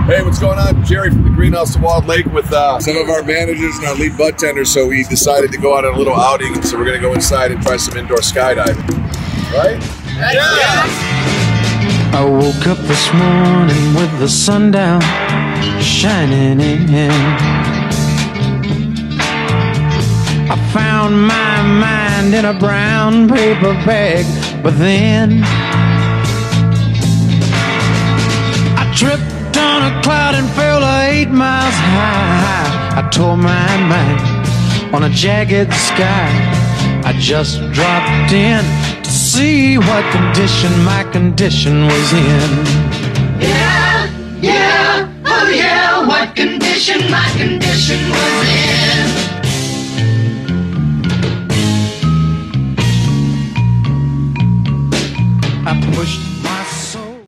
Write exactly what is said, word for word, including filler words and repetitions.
Hey, what's going on? Jerry from the Greenhouse to Walled Lake with uh, some of our managers and our lead bud tenders. So we decided to go on a little outing. So we're going to go inside and try some indoor skydiving. Right? Yeah. yeah. I woke up this morning with the sun down shining in. I found my mind in a brown paper bag, but then I tripped on a cloud and fell eight miles high. I tore my mind on a jagged sky. I just dropped in to see what condition my condition was in. Yeah, yeah, oh yeah, what condition my condition was in.